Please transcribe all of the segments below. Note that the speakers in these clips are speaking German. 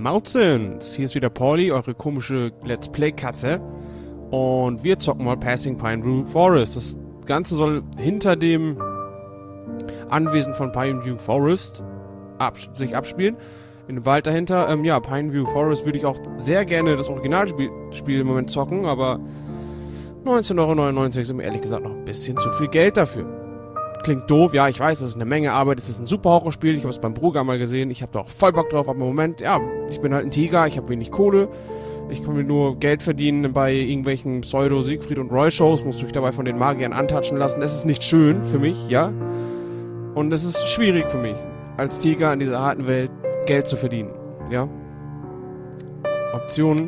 Mautzins! Hier ist wieder Pauli, eure komische Let's Play-Katze. Und wir zocken mal Passing Pineview Forest. Das Ganze soll hinter dem Anwesen von Pineview Forest sich abspielen. In dem Wald dahinter. Ja, Pineview Forest würde ich auch sehr gerne das Originalspiel im Moment zocken, aber 19,99 € ist mir ehrlich gesagt noch ein bisschen zu viel Geld dafür. Klingt doof, ja, ich weiß, das ist eine Menge Arbeit, es ist ein super Horrorspiel, ich habe es beim Bruder mal gesehen, ich habe da auch voll Bock drauf, aber im Moment, ja, ich bin halt ein Tiger, ich habe wenig Kohle, ich kann mir nur Geld verdienen bei irgendwelchen Pseudo-Siegfried und Roy-Shows, muss mich dabei von den Magiern antatschen lassen, das ist nicht schön für mich, ja, und es ist schwierig für mich, als Tiger in dieser harten Welt Geld zu verdienen, ja. Optionen.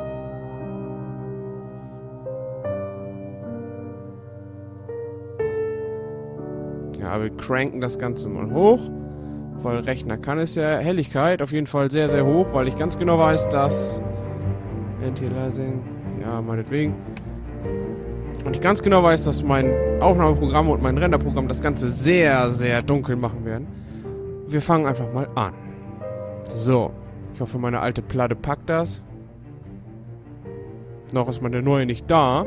Ja, wir cranken das Ganze mal hoch, weil Rechner kann es ja. Helligkeit auf jeden Fall sehr, sehr hoch, weil ich ganz genau weiß, dass Anti-Aliasing, ja, meinetwegen. Und ich ganz genau weiß, dass mein Aufnahmeprogramm und mein Renderprogramm das Ganze sehr, sehr dunkel machen werden. Wir fangen einfach mal an. So, ich hoffe, meine alte Platte packt das. Noch ist meine neue nicht da.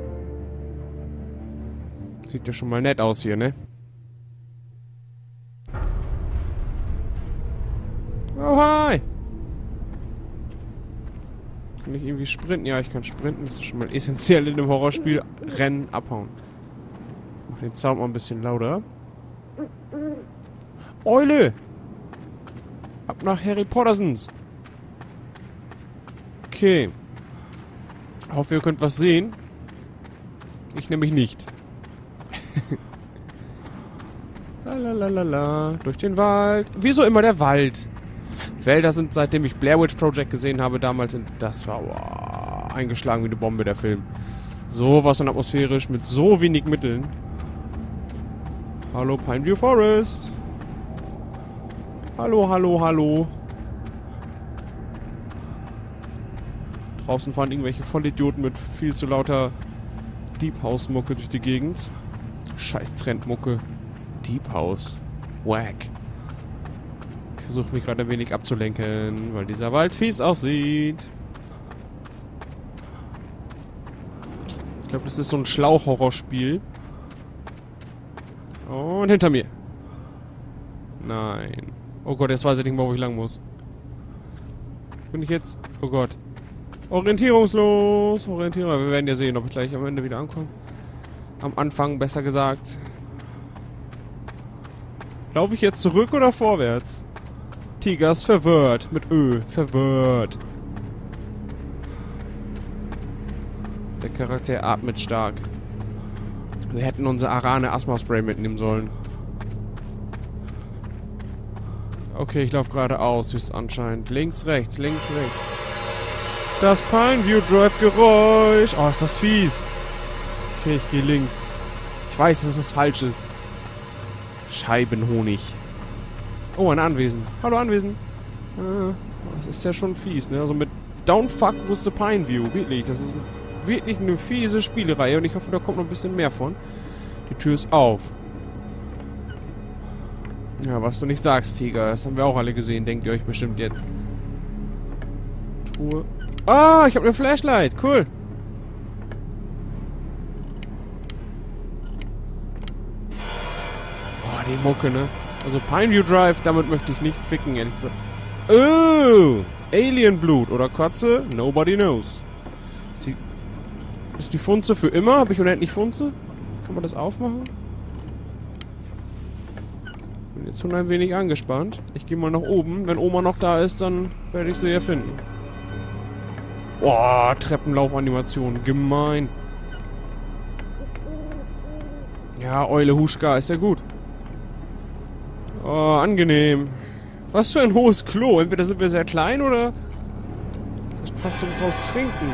Sieht ja schon mal nett aus hier, ne? Oh, hi! Kann ich irgendwie sprinten? Ja, ich kann sprinten. Das ist schon mal essentiell in einem Horrorspiel. Rennen, abhauen. Mach den Sound mal ein bisschen lauter. Eule! Ab nach Harry Pottersons. Okay. Ich hoffe, ihr könnt was sehen. Ich nämlich nicht. Lalalala. Durch den Wald. Wieso immer der Wald? Wälder sind, seitdem ich Blair Witch Project gesehen habe, damals das war eingeschlagen wie eine Bombe, der Film. So was und atmosphärisch mit so wenig Mitteln. Hallo, Pineview Forest. Hallo, hallo, hallo. Draußen fahren irgendwelche Vollidioten mit viel zu lauter Deep House Mucke durch die Gegend. Scheiß Trendmucke. Deep House. Wack. Ich versuche mich gerade ein wenig abzulenken, weil dieser Wald fies aussieht. Ich glaube, das ist so ein Schlauchhorrorspiel. Und hinter mir. Nein. Oh Gott, jetzt weiß ich nicht mal, wo ich lang muss. Bin ich jetzt... Oh Gott. Orientierungslos. Wir werden ja sehen, ob ich gleich am Ende wieder ankomme. Am Anfang, besser gesagt. Laufe ich jetzt zurück oder vorwärts? Tigers verwirrt. Mit Ö. Verwirrt. Der Charakter atmet stark. Wir hätten unser Arane Asthma Spray mitnehmen sollen. Okay, ich laufe geradeaus, wie es anscheinend. Links, rechts, links, rechts. Das Pineview Drive Geräusch. Oh, ist das fies. Okay, ich gehe links. Ich weiß, dass es falsch ist. Scheibenhonig. Oh, ein Anwesen. Hallo, Anwesen. Das ist ja schon fies, ne? Also mit Don't fuck with the Pineview. Wirklich, das ist wirklich eine fiese Spielereihe. Und ich hoffe, da kommt noch ein bisschen mehr von. Die Tür ist auf. Ja, was du nicht sagst, Tiger. Das haben wir auch alle gesehen, denkt ihr euch bestimmt jetzt. Truhe. Ah, ich habe eine Flashlight. Cool. Oh, die Mucke, ne? Also Pineview Drive, damit möchte ich nicht ficken, ehrlich gesagt. Oh! Alienblut oder Kotze? Nobody knows. Ist die Funze für immer? Habe ich unendlich Funze? Kann man das aufmachen? Bin jetzt schon ein wenig angespannt. Ich gehe mal nach oben. Wenn Oma noch da ist, dann werde ich sie ja finden. Boah, Treppenlaufanimation. Gemein. Ja, Eule Huschka, ist ja gut. Oh, angenehm. Was für ein hohes Klo. Entweder sind wir sehr klein oder... Das ist fast zum Raus trinken.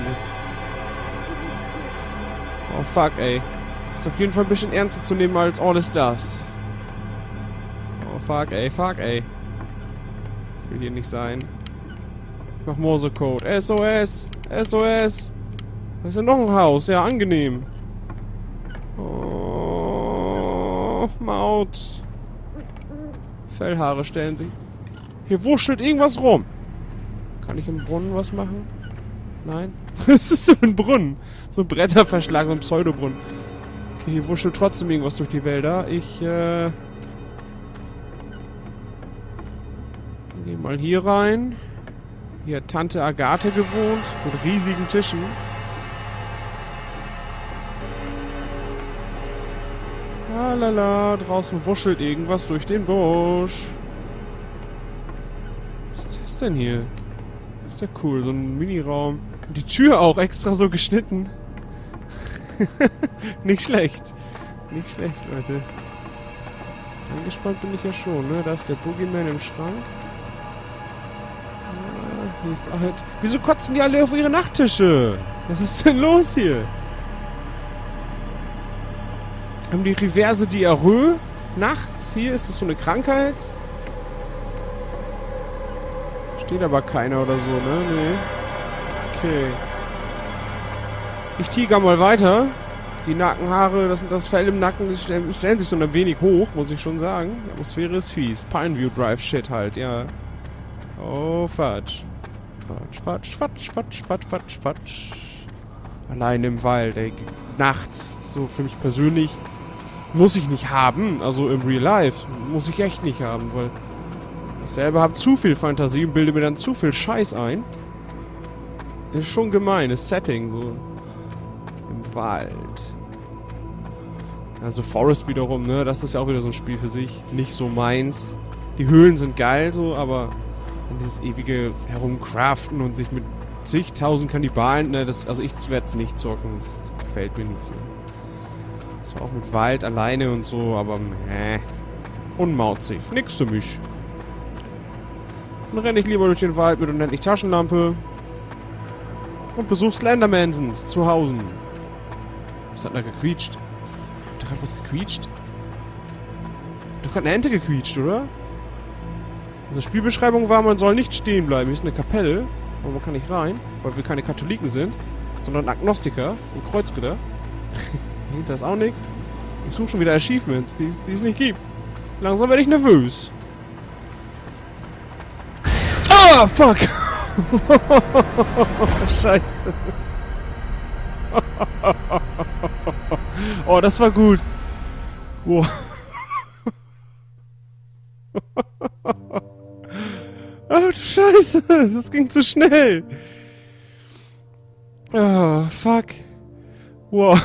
Oh, fuck, ey. Ist auf jeden Fall ein bisschen ernster zu nehmen als All is Dust. Oh, fuck, ey, fuck, ey. Ich will hier nicht sein. Ich mach Morsecode. SOS! SOS! Da ist ja noch ein Haus. Ja, angenehm. Oh, Maut. Fellhaare stellen sich. Hier wuschelt irgendwas rum. Kann ich im Brunnen was machen? Nein? Was ist so ein Brunnen? So ein Bretterverschlag, so ein Pseudobrunnen. Okay, hier wuschelt trotzdem irgendwas durch die Wälder. Ich, gehe mal hier rein. Hier hat Tante Agathe gewohnt. Mit riesigen Tischen. Lalala, draußen wuschelt irgendwas durch den Busch. Was ist das denn hier? Das ist ja cool, so ein Miniraum. Und die Tür auch extra so geschnitten. Nicht schlecht. Nicht schlecht, Leute. Angespannt bin ich ja schon, ne? Da ist der Boogeyman im Schrank. Ja, hier ist halt... Wieso kotzen die alle auf ihre Nachttische? Was ist denn los hier? Haben die Reverse Diarrhoe? Nachts? Hier ist das so eine Krankheit? Steht aber keiner oder so, ne? Nee. Okay. Ich tiger mal weiter. Die Nackenhaare, das Fell im Nacken, das stellen sich so ein wenig hoch, muss ich schon sagen. Die Atmosphäre ist fies. Pineview Drive Shit halt, ja. Oh, Fatsch. Fatsch. Allein im Wald, ey. Nachts. So für mich persönlich muss ich nicht haben. Also im Real Life muss ich echt nicht haben, weil ich selber habe zu viel Fantasie und bilde mir dann zu viel Scheiß ein. Ist schon gemein, das Setting, so. Im Wald. Also Forest wiederum, ne, das ist ja auch wieder so ein Spiel für sich. Nicht so meins. Die Höhlen sind geil, so, aber dann dieses ewige Herumcraften und sich mit zigtausend Kannibalen, ne, also ich werde es nicht zocken, das gefällt mir nicht so. Das war auch mit Wald alleine und so, aber unmauzig, nix für mich. Dann renne ich lieber durch den Wald mit unendlich Taschenlampe und besuch Slendermansons zu Hause. Was hat da gequietscht? Hat da gerade was gequietscht? Hat doch gerade eine Ente gequietscht, oder? Also Spielbeschreibung war, man soll nicht stehen bleiben. Hier ist eine Kapelle, aber man kann nicht rein, weil wir keine Katholiken sind, sondern Agnostiker und Kreuzritter. Hinter ist auch nichts. Ich suche schon wieder Achievements, die es nicht gibt. Langsam werde ich nervös. Ah, fuck! Scheiße. Oh, das war gut. Wow. Oh, du Scheiße. Das ging zu schnell. Oh, fuck. Wow.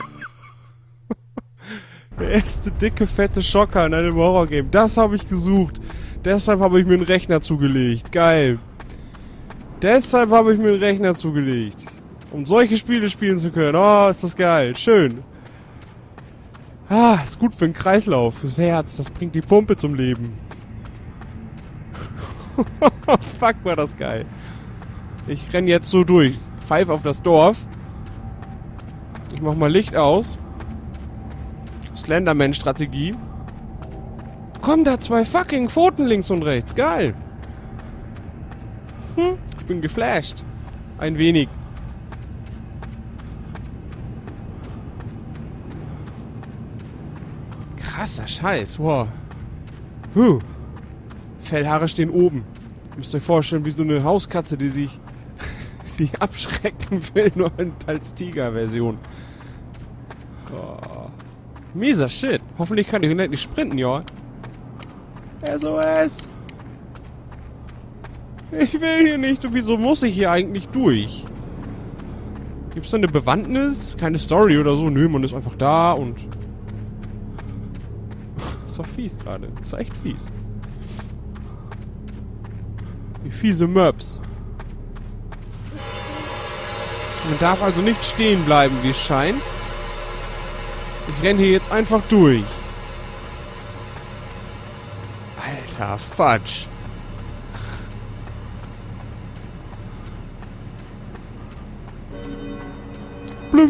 Der erste dicke, fette Schocker in einem Horrorgame. Das habe ich gesucht. Deshalb habe ich mir einen Rechner zugelegt. Geil. Deshalb habe ich mir einen Rechner zugelegt. Um solche Spiele spielen zu können. Oh, ist das geil. Schön. Ah, ist gut für den Kreislauf, fürs Herz. Das bringt die Pumpe zum Leben. Fuck, war das geil. Ich renn jetzt so durch. Pfeif auf das Dorf. Ich mach mal Licht aus. Slenderman-Strategie. Kommen da zwei fucking Pfoten links und rechts. Geil. Ich bin geflasht. Ein wenig. Krasser Scheiß. Wow. Fellhaare stehen oben. Ihr müsst euch vorstellen, wie so eine Hauskatze, die sich die abschrecken will, nur als Tiger-Version. Oh. Mieser Shit. Hoffentlich kann ich nicht sprinten, ja. SOS. Ich will hier nicht. Und wieso muss ich hier eigentlich durch? Gibt's da eine Bewandtnis? Keine Story oder so? Nö, man ist einfach da und... Das war fies gerade. Das war echt fies. Wie fiese Möps. Man darf also nicht stehen bleiben, wie es scheint. Ich renne hier jetzt einfach durch. Alter, Fudge. Blum.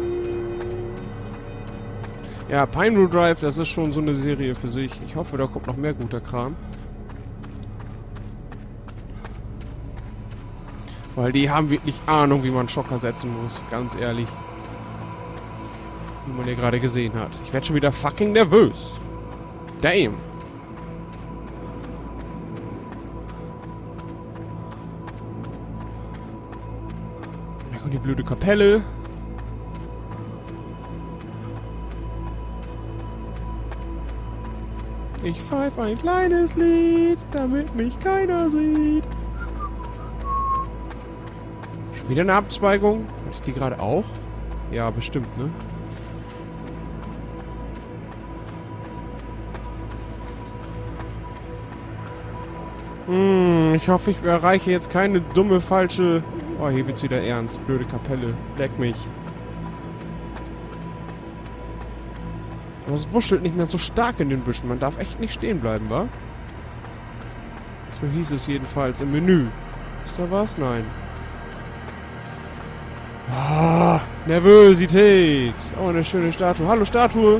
Ja, Pineview Drive, das ist schon so eine Serie für sich. Ich hoffe, da kommt noch mehr guter Kram. Weil die haben wirklich Ahnung, wie man Schocker setzen muss. Ganz ehrlich. Wie man hier gerade gesehen hat. Ich werde schon wieder fucking nervös. Damn. Und die blöde Kapelle. Ich pfeife ein kleines Lied, damit mich keiner sieht. Schon wieder eine Abzweigung? Hatte ich die gerade auch? Ja, bestimmt, ne? Ich hoffe, ich erreiche jetzt keine dumme, falsche... Oh, hier wird's wieder ernst. Blöde Kapelle. Leck mich. Aber es wuschelt nicht mehr so stark in den Büschen. Man darf echt nicht stehen bleiben, wa? So hieß es jedenfalls im Menü. Ist da was? Nein. Ah, Nervosität. Oh, eine schöne Statue. Hallo, Statue.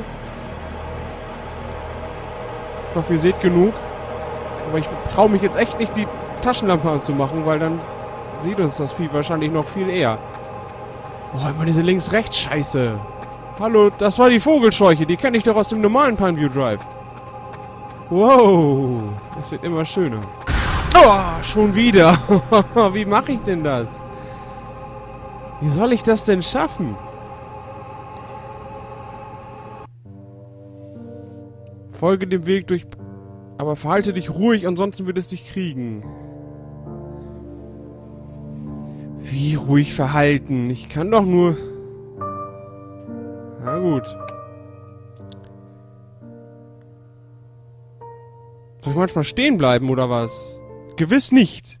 Ich hoffe, ihr seht genug. Aber ich traue mich jetzt echt nicht, die Taschenlampe anzumachen, weil dann sieht uns das Vieh wahrscheinlich noch viel eher. Oh, immer diese Links-Rechts-Scheiße. Hallo, das war die Vogelscheuche. Die kenne ich doch aus dem normalen Pineview Drive. Wow, das wird immer schöner. Oh, schon wieder. Wie mache ich denn das? Wie soll ich das denn schaffen? Folge dem Weg durch... Aber verhalte dich ruhig, ansonsten wird es dich kriegen. Wie ruhig verhalten? Ich kann doch nur... Na gut. Soll ich manchmal stehen bleiben, oder was? Gewiss nicht.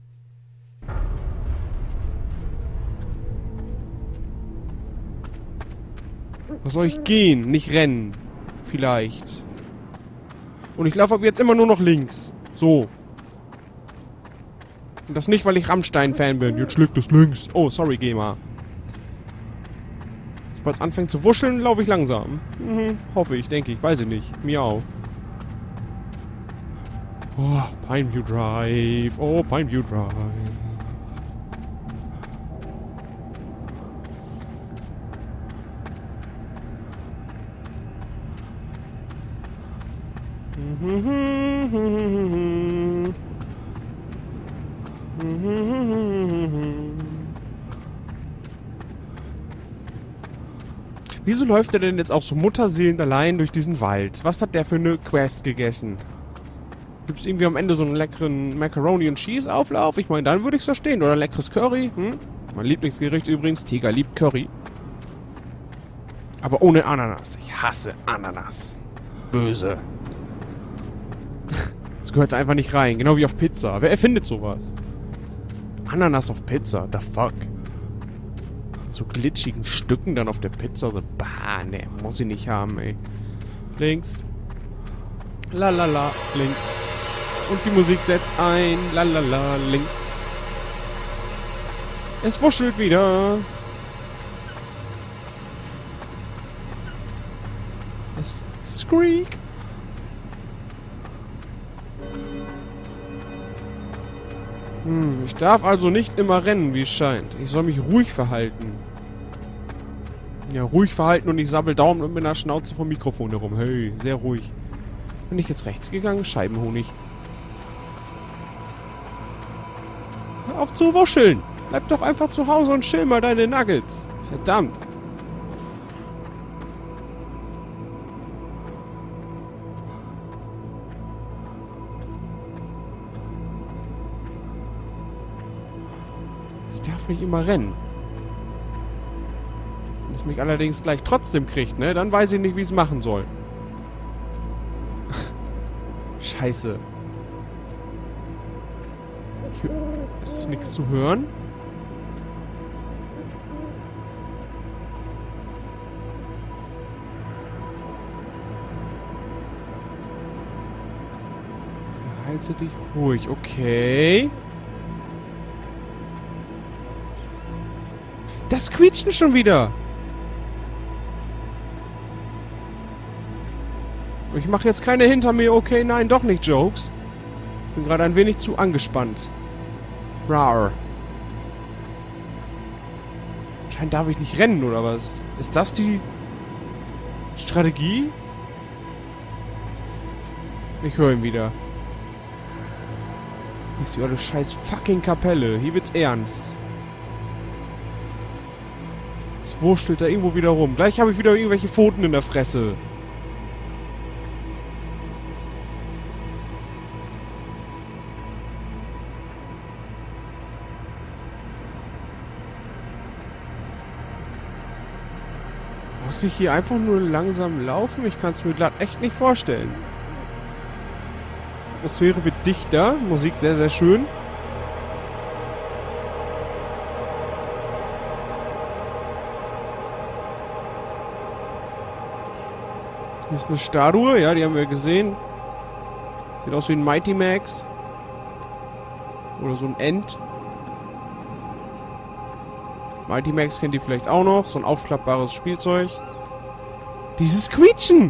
Was soll ich gehen? Nicht rennen. Vielleicht. Und ich laufe ab jetzt immer nur noch links. So. Und das nicht, weil ich Rammstein-Fan bin. Jetzt schlägt es links. Oh, sorry, GEMA. Sobald es anfängt zu wuscheln, laufe ich langsam. Hoffe ich, denke ich. Weiß ich nicht. Miau. Oh, Pineview Drive. Oh, Pineview Drive. Wieso läuft er denn jetzt auch so mutterseelend allein durch diesen Wald? Was hat der für eine Quest gegessen? Gibt es irgendwie am Ende so einen leckeren Macaroni und Cheese Auflauf? Ich meine, dann würde ich es verstehen. Oder leckeres Curry? Mein Lieblingsgericht übrigens. Tiger liebt Curry. Aber ohne Ananas. Ich hasse Ananas. Böse. Das gehört einfach nicht rein. Genau wie auf Pizza. Wer erfindet sowas? Ananas auf Pizza. The fuck? So glitschigen Stücken dann auf der Pizza. So, bah, ne, muss ich nicht haben, ey. Links. Lalala, links. Und die Musik setzt ein. Lalala, links. Es wuschelt wieder. Es squeakt. Ich darf also nicht immer rennen, wie es scheint. Ich soll mich ruhig verhalten. Ja, ruhig verhalten und ich sabbel Daumen und mit einer Schnauze vom Mikrofon herum. Hey, sehr ruhig. Bin ich jetzt rechts gegangen? Scheibenhonig. Hör auf zu wuscheln. Bleib doch einfach zu Hause und chill mal deine Nuggets. Verdammt. Ich darf nicht immer rennen. Wenn es mich allerdings gleich trotzdem kriegt, ne? Dann weiß ich nicht, wie ich es machen soll. Scheiße. Es ist nichts zu hören. Verhalte dich ruhig, okay. Das quietschen schon wieder. Ich mache jetzt keine hinter mir, okay, nein, doch nicht Jokes. Bin gerade ein wenig zu angespannt. Rar. Anscheinend darf ich nicht rennen, oder was? Ist das die Strategie? Ich höre ihn wieder. Hier ist die olle scheiß fucking Kapelle. Hier wird's ernst. Es wurschtelt da irgendwo wieder rum. Gleich habe ich wieder irgendwelche Pfoten in der Fresse. Muss ich hier einfach nur langsam laufen? Ich kann es mir glatt echt nicht vorstellen. Die Atmosphäre wird dichter. Musik sehr, sehr schön. Hier ist eine Statue. Ja, die haben wir gesehen. Sieht aus wie ein Mighty Max. Oder so ein Ent. Mighty Max kennt ihr vielleicht auch noch. So ein aufklappbares Spielzeug. Dieses Quietschen!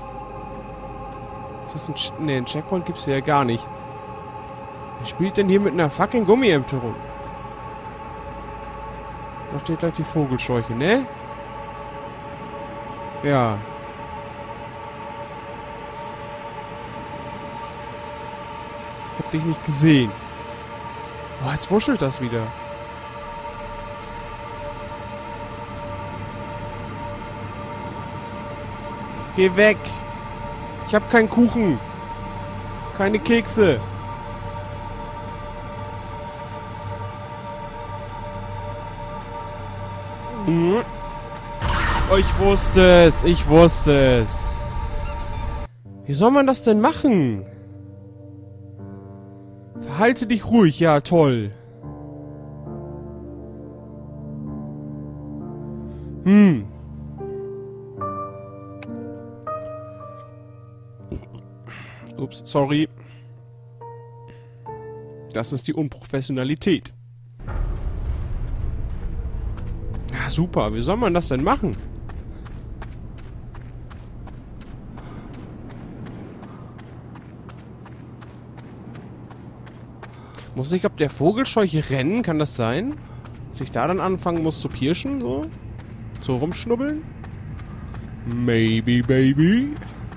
Ist das ein... Ne, ein Checkpoint gibt's hier ja gar nicht. Wer spielt denn hier mit einer fucking Gummiente rum? Da steht gleich die Vogelscheuche, ne? Ja. Ich hab dich nicht gesehen. Oh, jetzt wuschelt das wieder. Geh weg. Ich hab keinen Kuchen. Keine Kekse. Oh, ich wusste es. Ich wusste es. Wie soll man das denn machen? Verhalte dich ruhig. Ja, toll. Ups, sorry. Das ist die Unprofessionalität. Ja, super. Wie soll man das denn machen? Muss ich ab der Vogelscheuche rennen? Kann das sein? Dass ich da dann anfangen muss zu pirschen? So rumschnubbeln? Maybe, baby.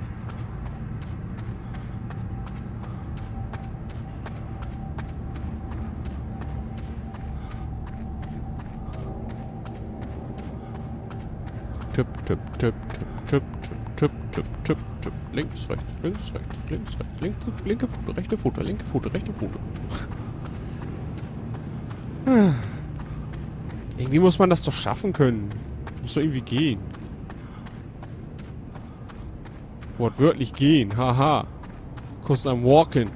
Tipp, tipp, tipp, tipp, tipp, tipp, tipp, tipp, tipp. Links, rechts, links, rechts, links, rechts. Linke Pfote, rechte Pfote, linke Pfote, rechte Pfote. Irgendwie muss man das doch schaffen können. Muss doch irgendwie gehen. Wortwörtlich gehen, haha. Cause I'm walking.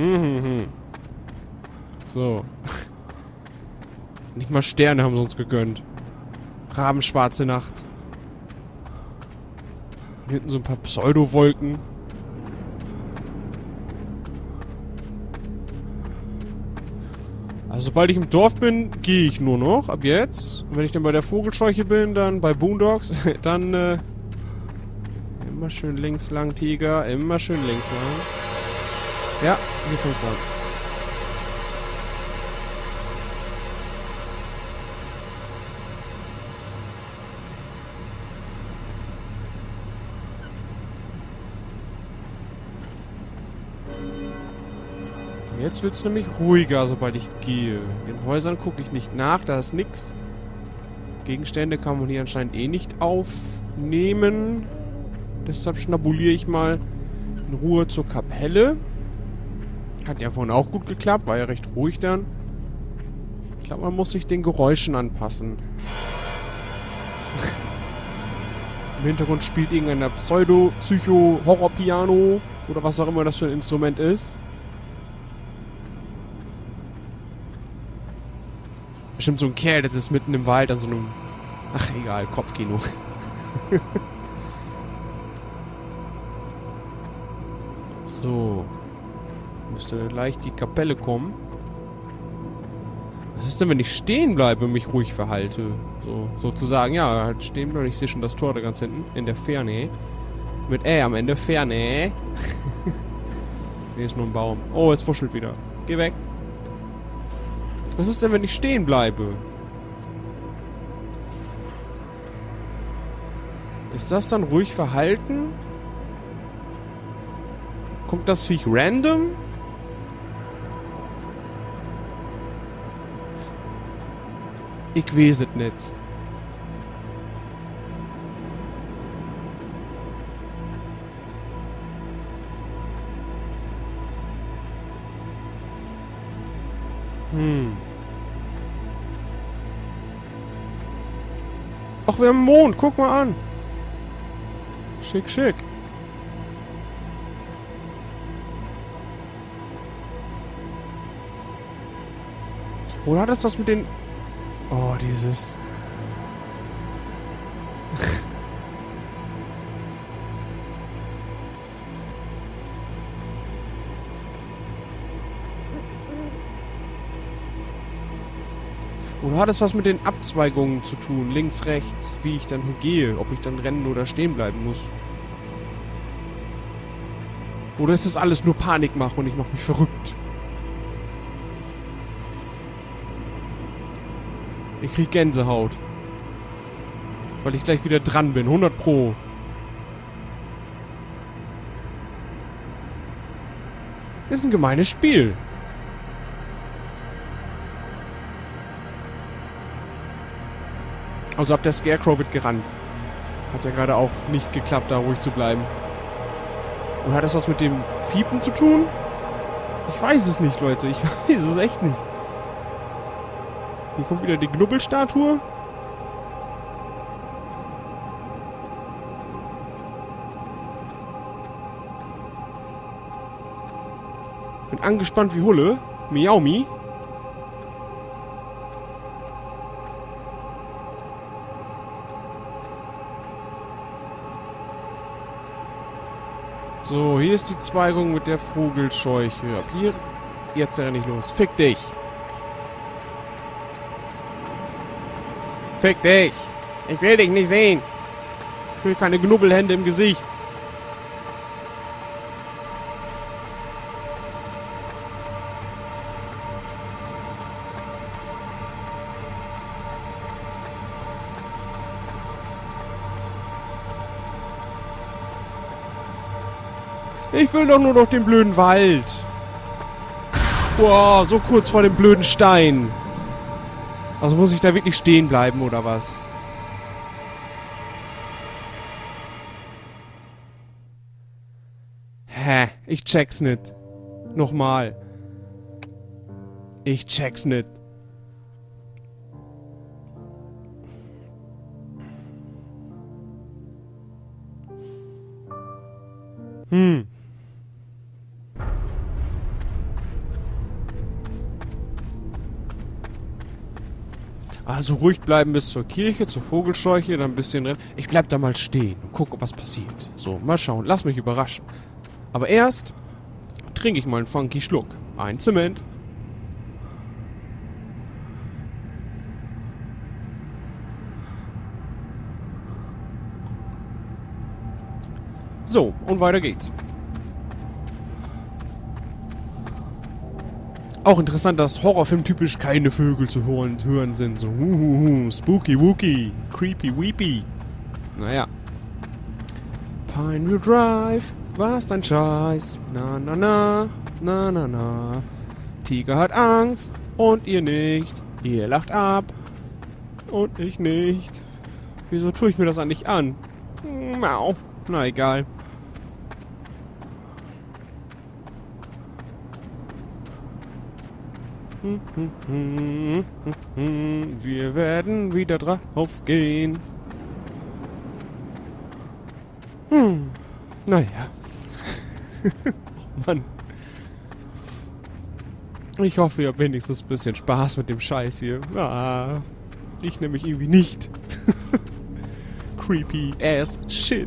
So. Nicht mal Sterne haben sie uns gegönnt. Rabenschwarze Nacht. Hinten so ein paar Pseudowolken. Also sobald ich im Dorf bin, gehe ich nur noch. Ab jetzt. Und wenn ich dann bei der Vogelscheuche bin, dann bei Boondocks, dann immer schön links lang, Tiger. Immer schön links lang. Ja, hier fängt's an. Jetzt wird es nämlich ruhiger, sobald ich gehe. In den Häusern gucke ich nicht nach, da ist nix. Gegenstände kann man hier anscheinend eh nicht aufnehmen. Deshalb schnabuliere ich mal in Ruhe zur Kapelle. Hat ja vorhin auch gut geklappt, war ja recht ruhig dann. Ich glaube, man muss sich den Geräuschen anpassen. Im Hintergrund spielt irgendeiner Pseudo-Psycho-Horror-Piano oder was auch immer das für ein Instrument ist. Bestimmt so ein Kerl, das ist mitten im Wald an so einem... Ach, egal, Kopfkino. So. Müsste gleich die Kapelle kommen. Was ist denn, wenn ich stehen bleibe und mich ruhig verhalte? So, sozusagen, ja, halt stehen bleiben. Ich sehe schon das Tor da ganz hinten. In der Ferne. Mit am Ende. Ferne. Nee, ist nur ein Baum. Oh, es wuschelt wieder. Geh weg. Was ist denn, wenn ich stehen bleibe? Ist das dann ruhig verhalten? Kommt das Viech random? Ich weiß es nicht. Ach, wir haben einen Mond. Guck mal an. Schick, schick. Oder hat es das mit den... Oh, dieses... Oder hat es was mit den Abzweigungen zu tun? Links, rechts, wie ich dann gehe, ob ich dann rennen oder stehen bleiben muss. Oder ist das alles nur Panikmache und ich mache mich verrückt? Ich krieg Gänsehaut. Weil ich gleich wieder dran bin, 100 Pro. Ist ein gemeines Spiel. Also ab der Scarecrow wird gerannt. Hat ja gerade auch nicht geklappt, da ruhig zu bleiben. Und hat das was mit dem Fiepen zu tun? Ich weiß es nicht, Leute. Ich weiß es echt nicht. Hier kommt wieder die Knubbelstatue. Bin angespannt wie Hulle. Miaumi. So, hier ist die Zweigung mit der Vogelscheuche. Ab hier... Jetzt renne ich los. Fick dich! Fick dich! Ich will dich nicht sehen! Ich will keine Knubbelhände im Gesicht! Ich will doch nur noch den blöden Wald. Boah, so kurz vor dem blöden Stein. Also muss ich da wirklich stehen bleiben, oder was? Hä? Ich check's nicht. Nochmal. Ich check's nicht. Also ruhig bleiben bis zur Kirche, zur Vogelscheuche, dann ein bisschen rennen. Ich bleib da mal stehen und gucke, was passiert. So, mal schauen. Lass mich überraschen. Aber erst trinke ich mal einen funky Schluck. Ein Zement. So, und weiter geht's. Auch interessant, dass Horrorfilm typisch keine Vögel zu hören sind. So, spooky wooky, creepy weepy. Naja. Pineview Drive, was ein Scheiß. Na na na, na na na. Tiger hat Angst und ihr nicht. Ihr lacht ab und ich nicht. Wieso tue ich mir das eigentlich an? Mau. Na egal. Wir werden wieder drauf gehen. Naja. Oh Mann. Ich hoffe, ihr habt wenigstens ein bisschen Spaß mit dem Scheiß hier. Ah, ich nämlich irgendwie nicht. Creepy ass shit.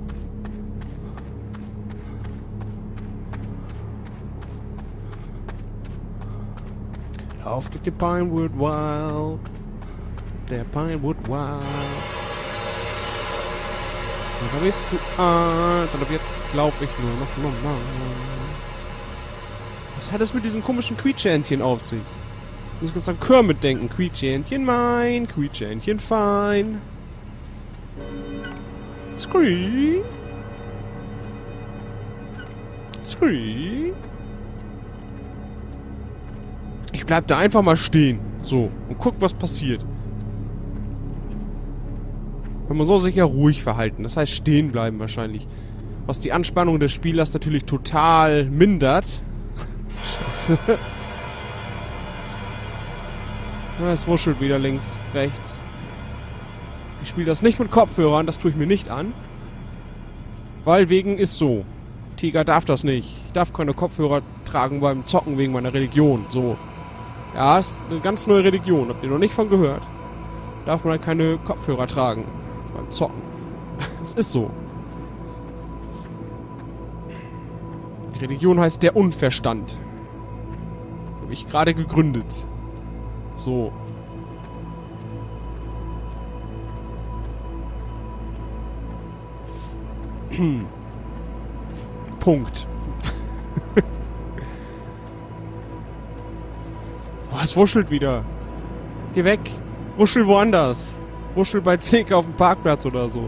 Auf durch den Pinewood Wild. Der Pinewood Wild. Und da bist du alt. Und ab jetzt laufe ich nur noch normal. Was hat es mit diesem komischen Quietschähnchen auf sich? Ich muss ganz an Kermit denken. Quietschähnchen mein, Quietschähnchen fein. Scree. Scree. Ich bleib da einfach mal stehen. So. Und guck, was passiert. Man soll sich ja ruhig verhalten. Das heißt, stehen bleiben wahrscheinlich. Was die Anspannung des Spielers natürlich total mindert. Scheiße. Ja, es wuschelt wieder links, rechts. Ich spiele das nicht mit Kopfhörern, das tue ich mir nicht an. Weil wegen ist so. Tiger darf das nicht. Ich darf keine Kopfhörer tragen beim Zocken wegen meiner Religion. So. Ja, ist eine ganz neue Religion. Habt ihr noch nicht von gehört? Darf man halt keine Kopfhörer tragen beim Zocken. Es ist so. Die Religion heißt der Unverstand. Habe ich gerade gegründet. So. Punkt. Oh, es wuschelt wieder. Geh weg. Wuschel woanders. Wuschel bei Zick auf dem Parkplatz oder so.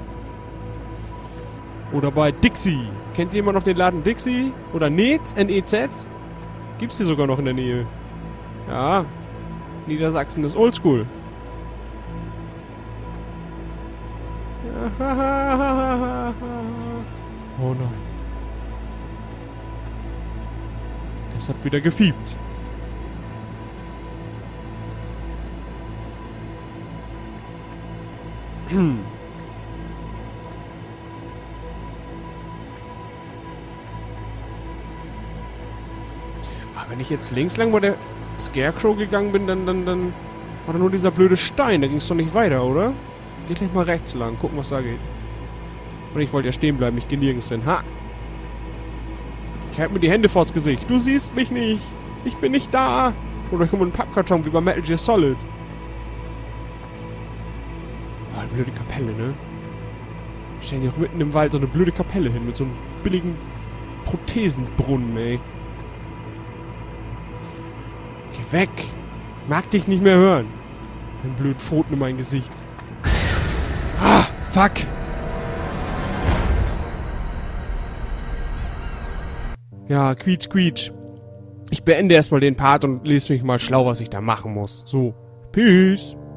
Oder bei Dixie. Kennt jemand noch den Laden Dixie? Oder Netz? N-E-Z? Gibt's die sogar noch in der Nähe. Ja. Niedersachsen ist oldschool. Oh nein. Es hat wieder gefiebt. Aber wenn ich jetzt links lang bei der Scarecrow gegangen bin, dann war da nur dieser blöde Stein. Da ging es doch nicht weiter, oder? Geht gleich mal rechts lang, gucken, was da geht. Und ich wollte ja stehen bleiben, ich gehe nirgends hin. Ha! Ich halte mir die Hände vors Gesicht. Du siehst mich nicht. Ich bin nicht da. Oder ich komme in einen Pappkarton wie bei Metal Gear Solid. Oh, eine blöde Kapelle, ne? Stellen die auch mitten im Wald so eine blöde Kapelle hin mit so einem billigen Prothesenbrunnen, ey. Geh weg! Mag dich nicht mehr hören. Ein blöden Pfoten in mein Gesicht. Ah, fuck! Ja, quietsch, quietsch. Ich beende erstmal den Part und lese mich mal schlau, was ich da machen muss. So, peace!